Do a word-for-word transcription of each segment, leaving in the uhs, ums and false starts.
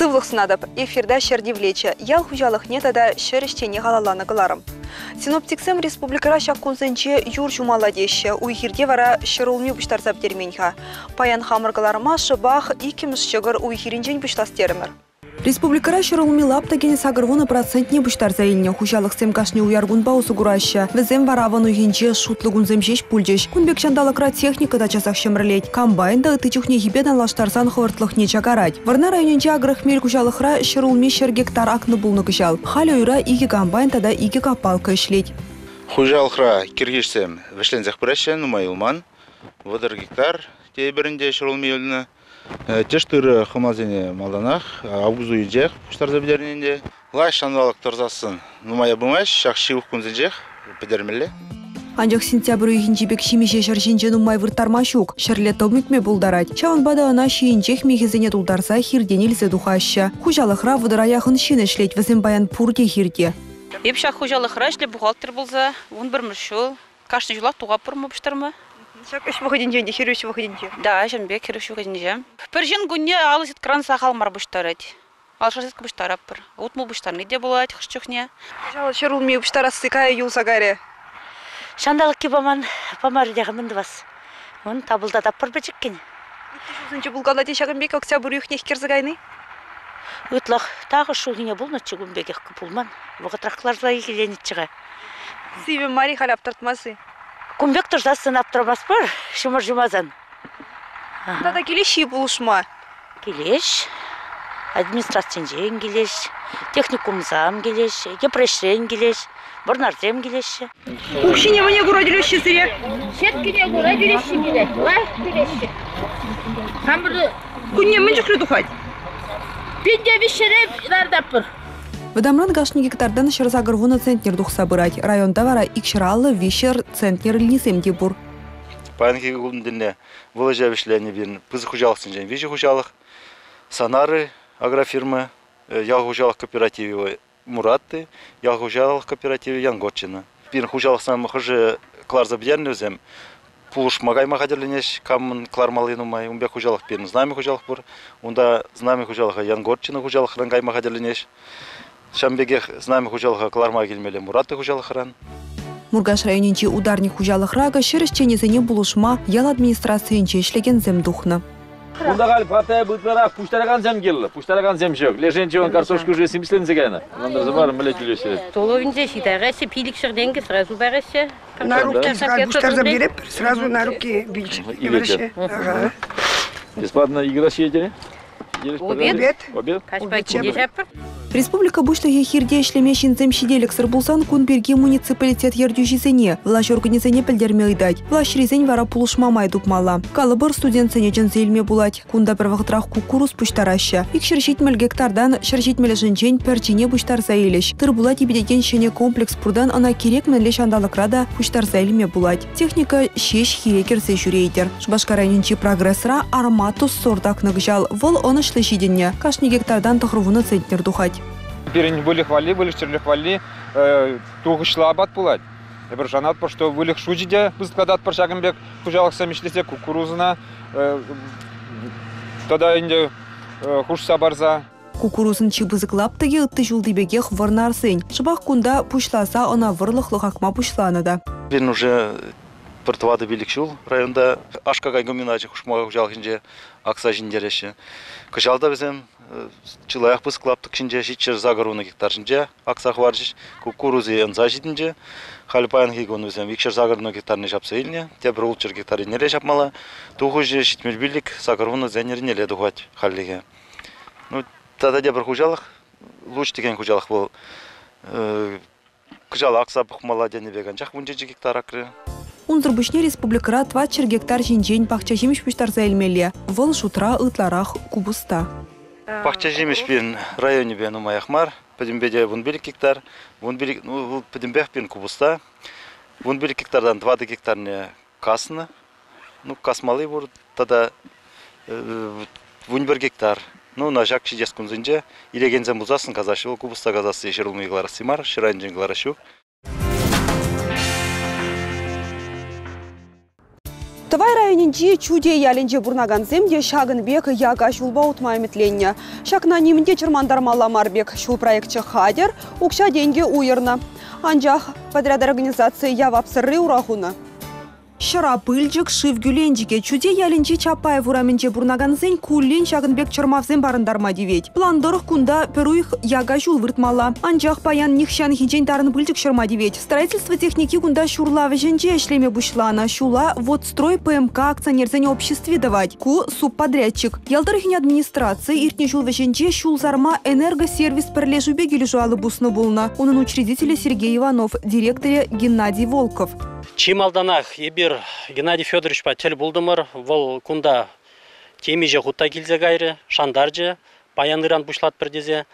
Сывлық сынадып, эфирда шердевлече, ял хужалық нетада шерештене ғалаланы қыларым. Синоптиксем республикара шаққунзенче юр жумаладеші, уйхирде вара шырулми бұштарзап дерменха. Паян хамырғаларыма шыбақ икіміз шығыр уйхиринжен бұштастерімір. Республикара шырулми лаптагені сағырвуны процентне бұштарза еліне хужалық семкашне уяргун баусы гураща. Візем вараван уйхинче шутлығын земжеш пульджеш. Күнбек шандалықра техникада жасақ шемірлейд. Комбайнда ытычухне хибедан лаштарсан хывыртлық не чагарать. Варна районенче агрохмель хужалықра шырулми шер гектар акны булны кышал. Халя уйра иги комбайнда иги капалка ишлейд. Хужалықра киргишсем вешлензех прещен, нумайылман. Водыр гектар те бірінде шырулми еліні. Тештыры хымазене малданах, абузу ижех, пуштарза бедерненде. Лай шандалык торзасын, нумая бумаш, шақши ухкунзенжех, бедермеле. Анжақ сентябрь үйгінжебек шимеше шаршинже нумай выртармашук, шарле томикме булдарать. Чаван бада ана шиинчех мехезене тулдарса хирденелзе духаща. Хужалықра выдыраяхын шин эшлеть, візім баян пурде хирде. Епша хужалықра эшле бухгалтер болса, он бір мүршіл, кашны жылақ туға пұрмы бұштармы. Шак үш вăхăдинче, хирүш вăхăдинче. Да, жамбек хирүш вăхăдинче. Пөржен гүнне алыс кран сахалмар буштарать. Алшасыз буштарап пыр. Утму буштарны де булать хышчухне. Жалы шырулми буштарасы кая юл сагаре. Шандалык кибаман памар дегенде бас. Он табылда таппыр бечеккен. Шусынче булганда те шагынбек октябрь юхне керзгайны. Утлах тагы шугине булны чугунбек кыпулман. Вагытрахларда игеленит чыга. Сиве мари халап тартмасы. Кумбек тұрзасын аптырмас бар, шымыр жұмазан. Дада келеші бұлышма? Келеш, администрациен жең келеш, техникум зам келеш, депрешен келеш, бұрнарзем келеш. Укшине мне гуродилеші сыре? Шеткіне гуродилеші келеш, лайық келеші. Хамырды... Күнне мен жүклі дұхать? Пенде бішереп нардапыр. Выдамран гашни гектардан шырзагырвуна центнер дух собирать. Районда вара икширалы вишер центнер льнисем дебур. Паянки гулдинне выложа вишлени бирн. Пызы хужалық синжен вижи хужалық. Санары агрофирмы, ял хужалық кооперативы Муратты, ял хужалық кооперативы Янготчина. Бирн хужалық сам хуже клар забдерни өзем. Пулуш магай магадерленеш камын клар малыну май. Умбек хужалық бирн знами хужалық бур. Унда знами хужалыға Янготчина хужалық рангай магадерленеш. Шамбегех знамя хужалыға кларма келмелі Мураты хужалықыран. Мургаш районенче ударник хужалықрага шерішченезіне бұлышма ял администрациянче ішлеген земдухны. Бunda gal pataya butlara puştaragan zem geldi. Puştaragan zem yok. Lejenci on kartoşku уже simslenze gene. Ondan zaman mele gülüyor. Толовинзе шитагасе, пиликшерденге сразу барасе. На руки пуштар заберет, сразу на руки бить. Ага. Бесплатно игра съедели? Обед. Обед. Республика Бушлыге хирде ишлемешин земшиделек сырбулсан кунберге муниципалитет ердюжизене. Влаш организене пілдерме ыдать. Влаш резень вара пулышма майдук мала. Калыбыр студент сенечен зелме булать. Кунда бір вақытрах кукурус пуштараща. Ик шершитмел гектардан шершитмел жынчен перчине пуштар заилеш. Тыр булать ебедеген шене комплекс пурдан ана керек менле шандалыкрада пуштар заилме булать. Техника шеш хирекерсе жүрейдер. Шбашкарайнинчи прогрессра арматус сордак нагжал. Вол оны шлышиденне. Кашни гектардан тахрувуна центнер духать. Перень были хвали, были черлі хвали, туғышла абат булать. Ебір жанат, что были шуджиде, бызкадат паршагымбек, хужалық самишлесе кукурузына, тогда инде хушса барза. Кукурузын чыбызыклап тыге ытты жулдыбегех варнарсен. Шыбақ кунда пушласа, она вырлықлық акма пушланыда. Бен уже пыртывады билік шул районда ашкагай гуминачы хушмаға хужалық инже акса жиндереші. Кышалда бізем чылаяқ пысқылаптық шинже шитчер загыруны гектар шинже аксақ варжыш кукурузы энза жидінже халипаян хигон бізем икшер загыруны гектарны жапса илне тебір улчер гектары нере жапмала туху же шитмел билік загыруны зәнерінеле дұғат халлиге. Ну, тада дебір хужалық, луч деген хужалық бұл кыжалы акса бұқмала денебеген жақ он жеті гектар акры. Унзырбышне республикара двадцать гектар жинжен пахча жеміш пуштар заилмелия. Выл шутра ытларах кубыста. Пахча жеміш бен районе бен умаяхмар. Пөдімбеде он бір гектар. Ну, пөдімбех бен кубыста. он бір гектардан двадцать гектарне касны. Ну, касмалы бұр. Тада он бір гектар. Ну, на жак шидес күнзінже. Илегензен бұзасын казашы. Ол кубыста казасы ешірілмейгілары симар. Шырайынженгілары шук. Тывай районинчи чуде ялинче бурнаган земде Шагынбек яга шулба утмай метленне. Шакна немінде чермандармала марбек. Шул проектче хадер, укша деньги уйырна. Анжах подряд организации явапсыры урахуна. Шыра пыльчык шив гюленчике чуде ялинче Чапаев ураменче бурнаган зен куллин Шагынбек чермавзен барындарма девет. Пландорых кунда перуих яга шул выртмала. Анжах паян нихшан хинчен тарын пыльчык шырма девет. Строительство техники кунда шурлавы женче эшлеме бушлана. Шула вот строй ПМК акционерзене обществе давать. Ку субподрядчик. Ялдырыхин администрации иртне шул веженче шулзарма энергосервис перлежубе гюлежуалы бусны булна. Унын учредители Сергей Иванов, директоре Геннадий Волков. Чималданах ебір Геннадий Федорович патель булдымыр, вол кунда темеже ғутта келзе гайры, шандаржы, баяныран бұшлат бірдезе.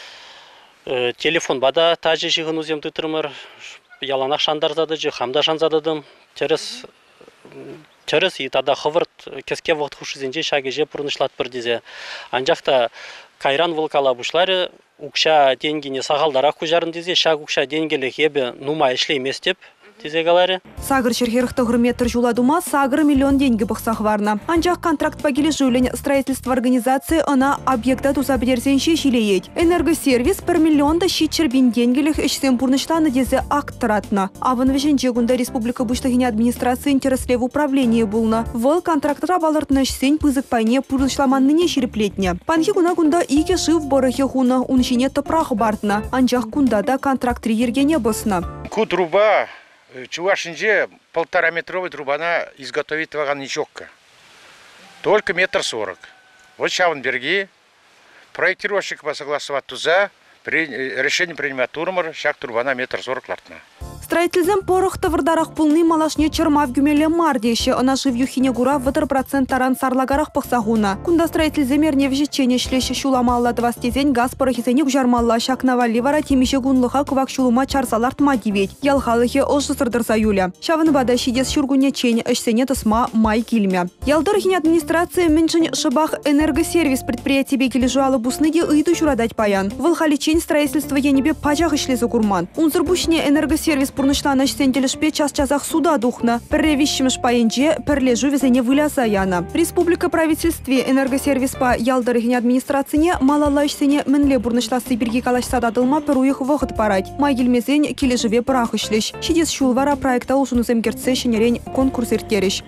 Э, телефон бада тажы жығын өзем тұтырмыр, яланақ шандарзадыжы, хамда шанзадыдым. Терес, терес и тада хывырт кеске вғыт хушызенже шагеже пұрнышлат бірдезе. Анжақта кайран волкала бұшлары, укша денгене сағалдара құжарын дезе, шаг укша денгелі хебі нума ішлеймес деп. Сагыр черхерхты гурметтер жуладума сагыр миллион деньги бахсах варна. Анжақ контракт пагили жулень строительство организации она объекта туза бедерсенши шилеет. Энергосервис per миллион да щитчербин денгелих ищсен пурныштаны дезе акт таратна. А вон веженче гунда республика буштагине администрации интересле в управлении булна. Вол контрактора балартны ищсен пызык пайне пурнышламанныне ширеплетне. Панхи гуна гунда ике шив борохе хуна уншине топрах бартна. Анжақ гунда да контрактри ергене босна. Ку труба Чувашинже полтора метровая трубана изготовит ваганничокка. Только метр сорок. Вот Шаванберги, проектировщик по согласовать туза, при, решение принимает турмар, шаг трубана метр сорок лартна. Строительзем порох тавырдарах пулны малашне чермав гюмеле мардеше, она жив юхине гура ватр процент таран сарлагарах пахсагуна. Кунда строительзем ерне вжечене шлеще шуламалла двастезень газ порохизене гужармалла шак навали вара тимише гунлыха кувак шулума чарсалартма девет. Ялхалыхе ожы сырдырса юля. Шавын бада шидес шургуне чень эшсене тосма май кильме. Ялдырхине администрация меньшень шабах энергосервис предприятие бекели жуалы бусныде ыйду шурадать паян. Вылхали чень строительство енебе пачах ишлезу гурман. Унзырбушне энергосервис пурнышлана штенделешпе час-часах суда духна. Перревищемш паенже перлежу везене выляса яна. Республика правительстве энергосервис по ялдырыхине администрацине малала ишсене менле бурнышласы бирги калашса дадылма перуих вохыт парать. Майгельмезень кележеве прах ишлеш. Шидес шулвара проекта усунузем герце шенерень конкурс иртереш.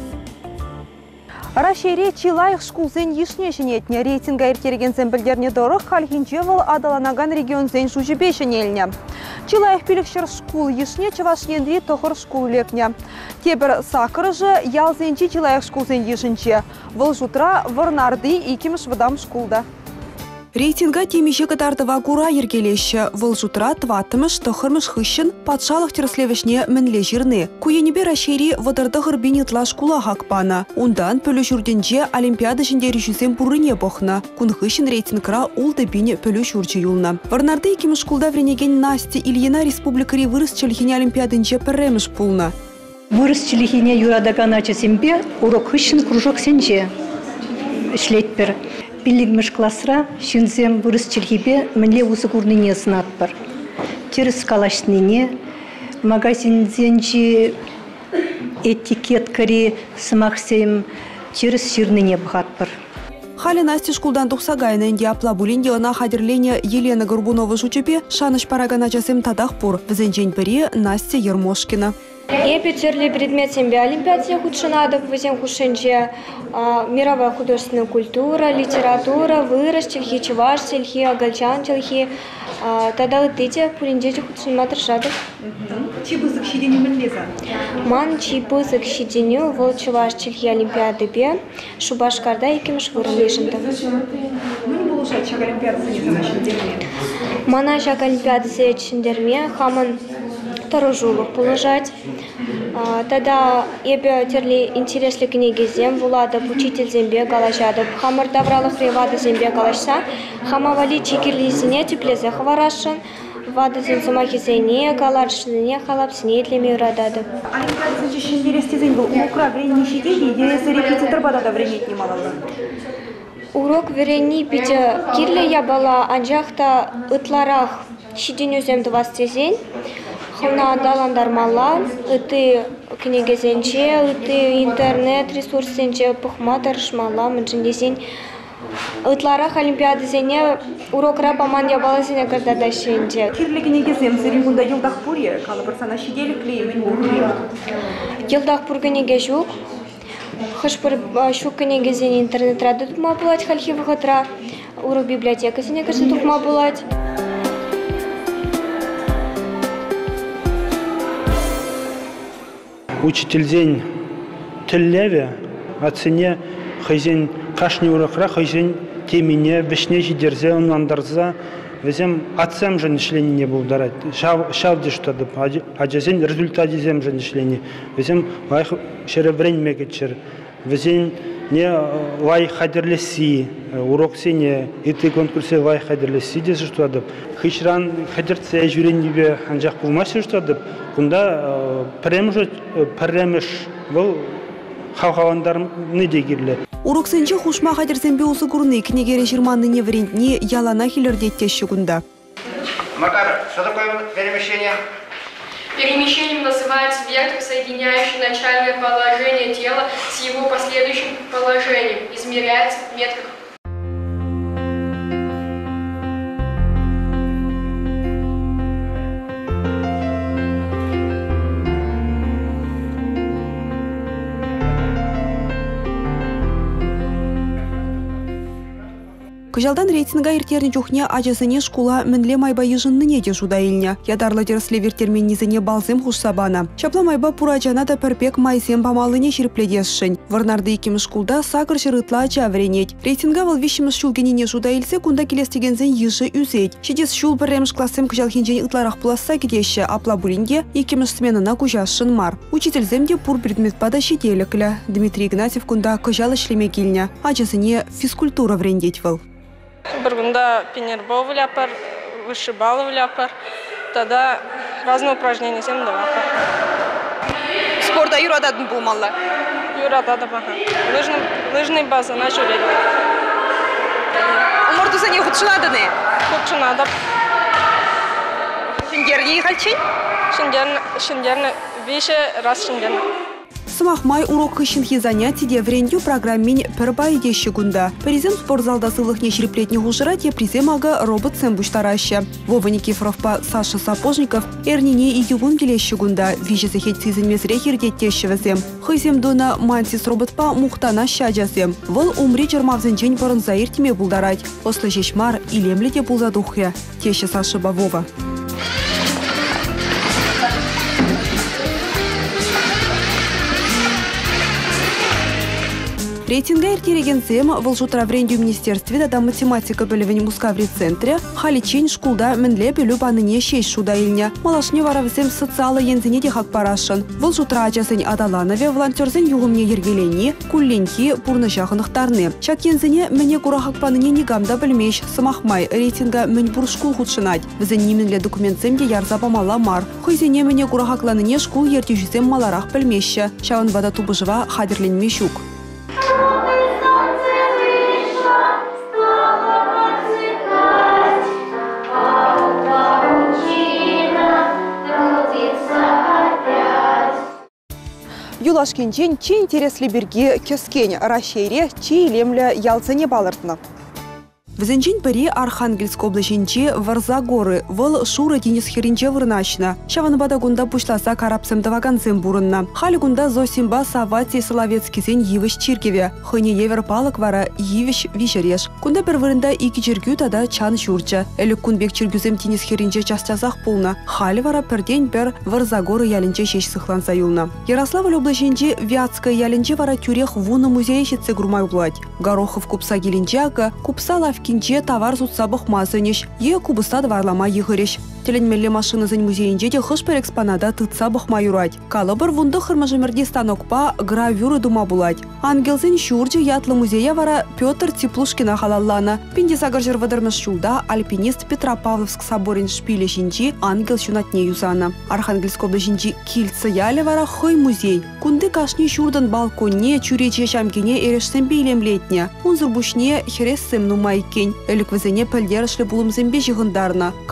Рашере Чилайх шкулзен ешне шенетне рейтинга иртереген зембілдерне дорық калхинчевал адаланаган регион зен шужебе шенеліне. Чилайх пилікшер шкул ешне чавашнендри тоқыр шкул лекне. Тебір сақырыжы ялзенчи Чилайх шкулзен ешінче. Выл жутра варнарды икимш вадам шкулда. Рейтинга темеше катардыва кура ергелеші. Выл жутра тватымыш тұхырмыш хыщын патшалық терслевешне мінле жирны. Куенебе рашери вадырды ғырбинетла шкула хакпана. Ундан пөлі жүрденже олимпиада жінде режюзен бұрыне боқна. Кун хыщын рейтингра улды бине пөлі жүрчі юлна. Варнарды екімі шкулда вренеген Настя Ильина республикари вырыс челхине олимпиадынже пірреміш пулна. Вырыс челхине юрадаган ачасембе урок хыщын кружок сенже. Шлетпер. Пилигмеш классра шинзем вырыс челхибе менле усы курныне сынатпыр. Терес калашныне, магазинзенчи этикеткари сымақсем терес ширныне бғатпыр. Хали Насти шкулдан тухса гайна инди аплабулинди она хадерлене Елена Горбунова жучепе шаныш парагана часем тадах пур. Взенчень пери Настя Ермошкина. Эпи терли предмет семьи олимпиадзе худшинадов, везем худшинче мировая художественная культура, литература, вырос тельхи, чеваш тельхи, агалчан тельхи, тогда вот эти пуринджети худшин матршадов. Чипы закщиденю менлеза? Ман чипы закщиденю, вол чеваш тельхи олимпиады бе, шубашкарда икимш вырылешинда. Ну не было шать шаг олимпиады за нашим дерме? Мана шаг олимпиады за дерме, хаман таружулық положать. Тогда ебе терли интересли книги зем, вулада учитель зембе галашады. Хамар давралых ревады зембе галашса, хамавали чикерли зене теплезе хварашын, вады зен сумахи зене галаршыне халапсыне тлеме урадады. Олимпиада зен шендересте зен был укра времени щитеги, дересі репетитор бадада времени не малалы. Урок верени пите кирле ябала анжахта ытларах щиденю зем двадцать зен. хына даландармала, ыты книгезенче, ыты интернет ресурсенче пухма тарышмала, мынчындесен ытларах олимпиадасене урокра паман ябаласене кырдадашенче. Кирле книгезем зеримунда йылдах пуре, калыбыр сана шиделик клеймен бурри. Йылдах пур книге жук. Хышпыр шу книгезен интернетра дутма булать хальхи вахатра, урок библиотекасене кырсы тухма булать. Учительден тіллеве, ацене хайзен кашни урокра, хайзен темине, вишне жидерзе, онландарза, везем атсам жан ишлене булдарат. Шавди штадып, аджазен результаты зем жан ишлене. Везем лайх шере время кетчер. Везен не лай хадерлеси, урок сене, эти конкурсы лай хадерлеси десе штадып. Хишран хадерце жюренебе анжак булмашы штадып. Кунда премж премеш был хавхавандарны дегирле. Урок сенче хушма хадерсенбе усы курны книгере жирманныне врентни ялана хилердеттеші кунда. Макар, что такое перемещение? Перемещением называется вектор, соединяющий начальное положение тела с его последующим положением. Измеряется в метрах. Кыжалдан рейтинга иртерни жухне ажасыне шкула мінле майба ежынныне де жудайылне. Ядарлы дерсле вертермен низыне балзым хушсабана. Чапла майба пурачана да перпек майсем памалыне ширпледесшін. Варнарды иким шкулда сакыр шырытла чавренет. Рейтинга вал вишіміз шулгенине жудайылсе кунда келестегензен ежы үзет. Шедес шул бірремш классым кыжалхенжен ытларах пласа кетеші апла булинге икиміз сменына кужашшын мар. Учительземде пур предметпада шеделіклі. Дмитрий Игнатьев кунда кыжал ішлеме келіне. Ажасыне физкультура врендет вал. Бір күнда пенербол вляпар, вышибалы вляпар, тогда разные упражнения земля вляпар. Спорта юрададын болмалла? Юрадады баха. Лыжный, лыжный база на жүрек. Оморду сәне худшыладыны? Худшынады. Шиндерне халчын? Шиндерне, веше раз шиндерне. Сымахмай урок хышынхи занятиде врендю программин перба идеші гунда. Призем спортзалда сылыхне шереплетне хужырат е призем ага робот сэм буштараще. Вова Никифоровпа Саша Сапожников эрнине идюгун келеші гунда. Вижесі хет сизенмес рехердеттеші візем. Хызем дона мансис роботпа мухтана шаджасем. Выл умри жермавзенчен порын заиртиме булдарать. Ослы жешмар илемлете булзадухе. Теші Саша Бавова. Рейтинга иртерегенсем выл жутра врендю министерстве да математика бөлевені мускаври центре халичень шкулда мінле бөлі баныне шеш шудайылне. Малашне варавзем социалы ензіне де хак парашын. Выл жутра ажасын Адаланове волонтерзен юғымне ергелени, кулленхи пурны жағынықтарны. Чак ензіне мәне кура хакпаныне негамда білмеш, сымахмай рейтинга мін бур шкул худшынать. Візен немінле документсемде ярза памала мар. Хойзене мәне кура хакланыне шкул ертежізем маларах білмеші. Шауын вада тубыжыва хадерленме щук. Юлашкенчен чи интересли берги кескен рашере чи лемля ялцене балыртны. Візенчен пірі Архангельск облаченче Варзагоры, выл шуры денис херінче вырнашна. Шаваны бадагунда пушласа карапсым даваганцем бурынна. Халі гунда зосимба Савати Соловецкизен евіш чиркеве. Хыне евер палык вара евіш вишереш. Кунда бір вырында икі чиргю тада чан шурча. Әлік кунбек чиргюзем денис херінче частазақ пулна. Халі вара пірден бір Варзагоры ялінче шеш сықланса юлна. Ярославль облаченче Вятская ялінче вара тюрех вуны музей шетсе грумай булать. Горохов купса келінче ака, купса лавки кинче товар зутса бахмазынеш, е кубыста дварлама егыреш. Теленмелле машинызын музейінже де хышпер экспонада тытса бахма юрать. Калыбыр вунды хырмажымерде станокпа гравюры дума булать. Ангелзын шурджи ятлы музея вара Петр Теплушкина халаллана. Пинде сагаржыр вадырмыш шулда альпинист Петропавловск соборин шпиле жинчи ангел шунатне юзана. Архангельск облачинчи кильца яле вара хый музей. Кунды кашни шурдан балконне чурече шамкине эрешсем билемлетне. Унзыр бушне херессем нумайкен. Элік візіне пәлдерішлі бұлымзембе жығындарна. Калыбыр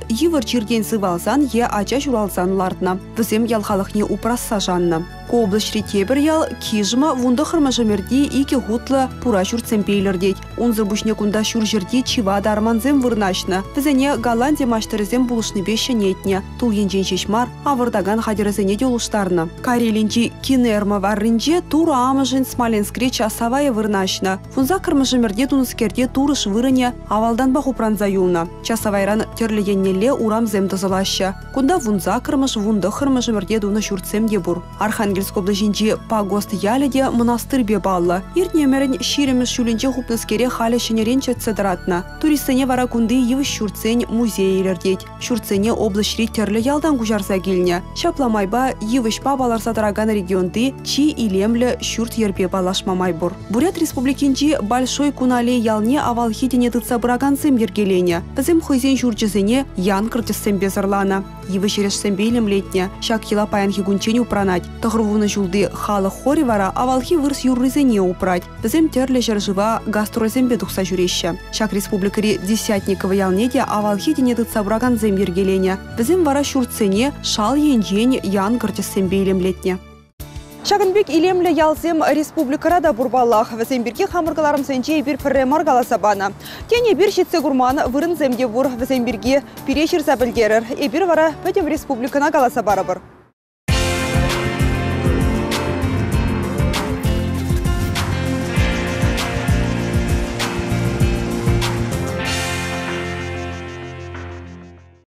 йывыр чирген сывалсан е ача журалсан лартна. Візем ялхалықне упрасса жанна. Область тебір ял кижма вунды хырмажымерди ике хутлы пура шурцем пейлердеть. Унзыр бушне кунда шур жерди чива дарманзем вырнашна. Візене Голландия маштырызем булышны беші нетне. Тул енжен шешмар, авырдаган хадерызене делуштарны. Карелинчи кинерма варринче тура амыжын Смоленскре часавая вырнашна. Фунза кырмажымерде тунускерде турыш вырыне авалдан баху пранза юлна. Часавайран терлегеннеле урам зем тазалаща. Кунда вунза кырмыш вунды хырмажымерде дуны шурцем дебур. Архангельск облажинчи пагост яледе монастырь бебалла. Иртнемерен ширемеш шулинче хупныскере халя шенеренче цедратна. Туристене вара кунды йывы шурцень музейлердеть. Шурцене облашри терле ялдан гужарса гильня. Шапламайба йывыш пабалар сатараган регионды чи илемле шурт ербе балашмамайбур. Бурят республикинчи большой кунале ялне авалхитене тыца бурагансем ергелене. Пызем хойзен шурчызене ян кыртысем безарлана. Йывы шерешсем бейлем летне. Шак ела паян хигунчень упранать. Тахрувуна жулды халы хори вара авалхи вырс юррызене упрать. Пызем терле жыржыва гастрозембе тухса жүреща. Шак республикари десятникова ялнеде авалхитене тыца бураганзем ергелене. Пызем вара шурцене шал енжень ян кыртысем бейлем летне. Шагынбек илемлі ялзем республикарада бурбаллах. Віземберге хамыргаларым сенче бір пірремар галасабана. Тене бір шетсе гурман вырын земде бур віземберге перешір забілгерір. Эбір вара бәдем республикана галасабары бір.